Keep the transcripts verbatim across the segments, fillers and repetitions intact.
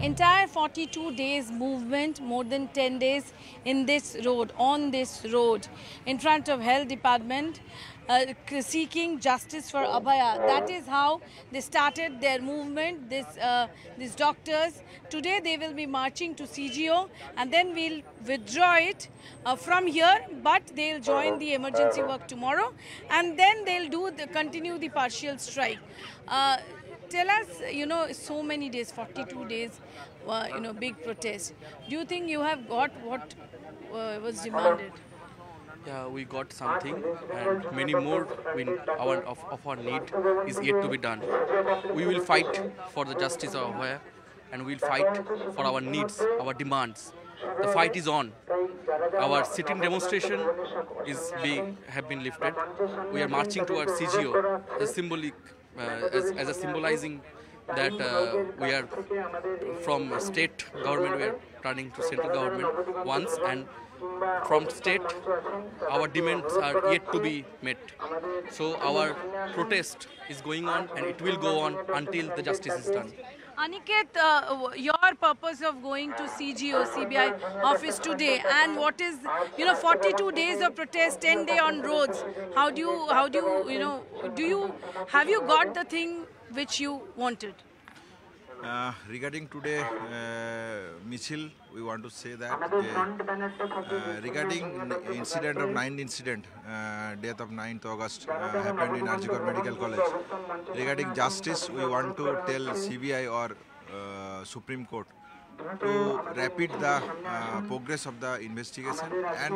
entire forty-two days movement, more than ten days in this road, on this road, in front of Health Department, uh, seeking justice for Abhaya. That is how they started their movement, this, uh, these doctors. Today they will be marching to C G O and then we'll withdraw it uh, from here, but they'll join the emergency work tomorrow and then they'll do the, continue the partial strike. Uh, Tell us, you know, so many days, forty-two days, uh, you know, big protest. Do you think you have got what uh, was demanded? Yeah, we got something, and many more we, our, of, of our need is yet to be done. We will fight for the justice of Abhaya, and we will fight for our needs, our demands. The fight is on. Our sitting demonstration is being, have been lifted. We are marching towards C G O, a symbolic. Uh, as, as a symbolizing that uh, we are from state government, we are turning to central government once, and from state our demands are yet to be met. So our protest is going on and it will go on until the justice is done. Aniket, uh, your purpose of going to C G O, C B I office today, and what is, you know, forty-two days of protest, ten day on roads. How do you, how do you, you know, do you, have you got the thing which you wanted? Uh, regarding today, uh, Michil, we want to say that uh, regarding incident of ninth incident, uh, death of ninth August uh, happened in R G Kar Medical College. Regarding justice, we want to tell C B I or uh, Supreme Court to rapid the uh, progress of the investigation and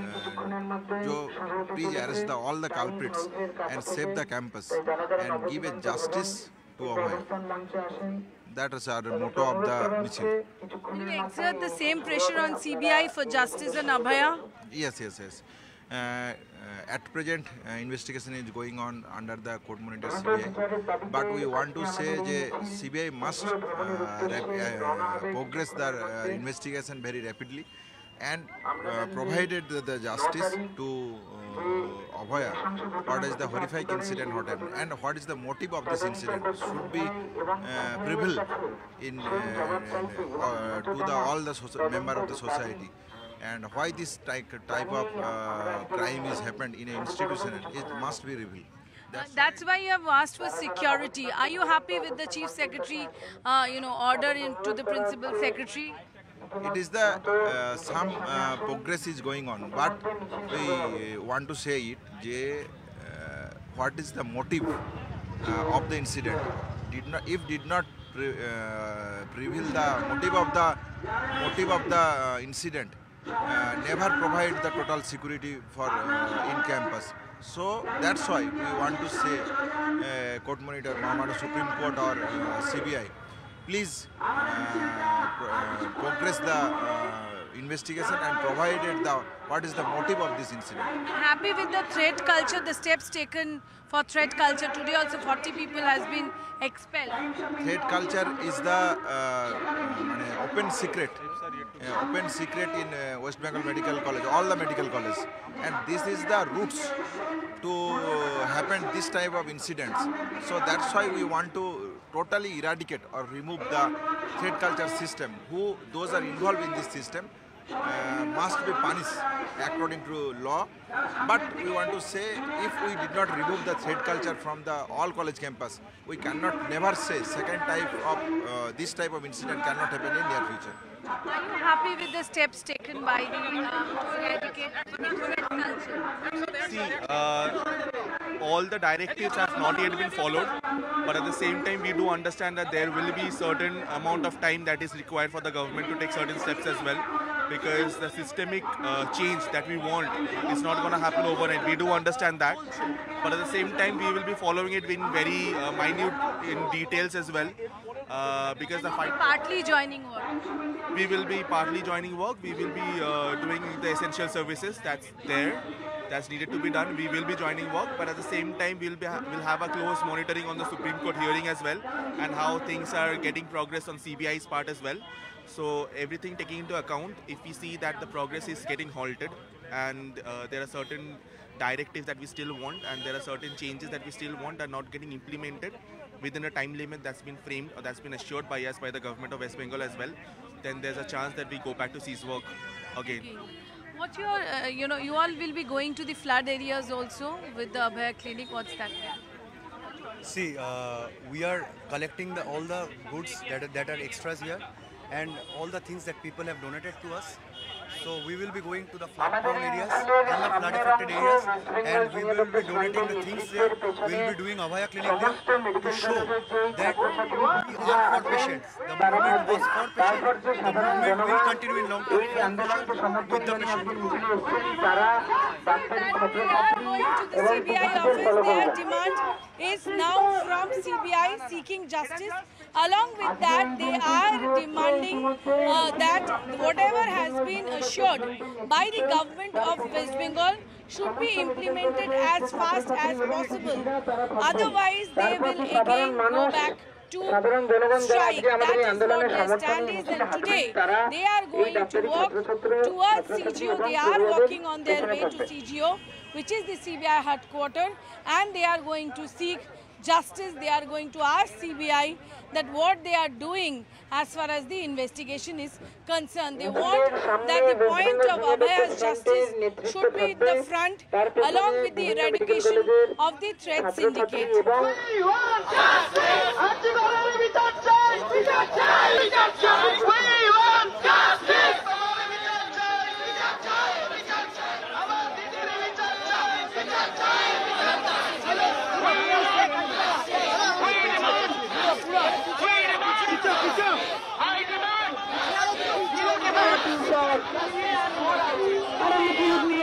uh, please arrest the, all the culprits and save the campus and give a justice to Abhaya. That is our motto of the mission. Will you exert the same pressure on C B I for justice on Abhaya? Yes, yes, yes. Uh, uh, at present, uh, investigation is going on under the court monitor C B I. But we want to say that C B I must uh, uh, progress the uh, investigation very rapidly and uh, provided the, the justice to uh, Abhaya, what is the horrific incident what happened and what is the motive of this incident should be uh, prevail in uh, uh, to the all the member of the society, and why this type, type of uh, crime is happened in an institution, it must be revealed. That's, That's why you have asked for security. Are you happy with the Chief Secretary, uh, you know, order into the Principal Secretary? It is the uh, some uh, progress is going on, but we want to say it. Je, uh, what is the motive uh, of the incident? Did not, if did not pre, uh, reveal the motive of the motive of the uh, incident, uh, never provide the total security for uh, in campus. So that's why we want to say, uh, Court Monitor, Mahamara Supreme Court or uh, C B I. Please uh, uh, progress the uh, investigation and provided the what is the motive of this incident. Happy with the threat culture, the steps taken for threat culture. Today also forty people has been expelled. Threat culture is the uh, uh, open secret, uh, open secret in uh, West Bengal Medical College, all the medical colleges, and this is the roots to uh, happen this type of incidents. So that's why we want to totally eradicate or remove the threat culture system. Who those are involved in this system uh, must be punished according to law. But we want to say, if we did not remove the threat culture from the all college campus, we cannot never say second type of uh, this type of incident cannot happen in near future. Are you happy with the steps taken by the uh, to eradicate threat culture? See, uh, all the directives have not yet been followed, but at the same time we do understand that there will be certain amount of time that is required for the government to take certain steps as well, because the systemic uh, change that we want is not going to happen overnight. We do understand that, but at the same time we will be following it in very uh, minute in details as well, uh, because the fight... Partly joining work. We will be partly joining work. We will be uh, doing the essential services that's there, that's needed to be done. We will be joining work, but at the same time we'll be ha we'll have a close monitoring on the Supreme Court hearing as well, and how things are getting progress on C B I's part as well. So everything taking into account, if we see that the progress is getting halted and uh, there are certain directives that we still want and there are certain changes that we still want are not getting implemented, within a time limit that's been framed or that's been assured by us, by the government of West Bengal as well, then there's a chance that we go back to cease work again. What's your, uh, you know, you all will be going to the flood areas also with the Abhaya clinic. What's that? See, uh, we are collecting the, all the goods that are, that are extras here and all the things that people have donated to us. So we will be going to the flood prone areas and the flood affected areas, and we will be donating the things there. We will be doing Abhaya clinic there to show that we are for patients. The movement was for patients. The movement will continue in long term for patients with the Going to the C B I office, their demand is now from C B I seeking justice. Along with that, they are demanding uh, that whatever has been assured by the government of West Bengal should be implemented as fast as possible. Otherwise, they will again go back to strike. That is what their stand is, and today they are going to walk towards C G O. They are walking on their way to C G O, which is the C B I headquarters, and they are going to seek justice. They are going to ask C B I that what they are doing as far as the investigation is concerned. They want that the point of Abhaya's justice should be in the front, along with the eradication of the threat syndicate. I demand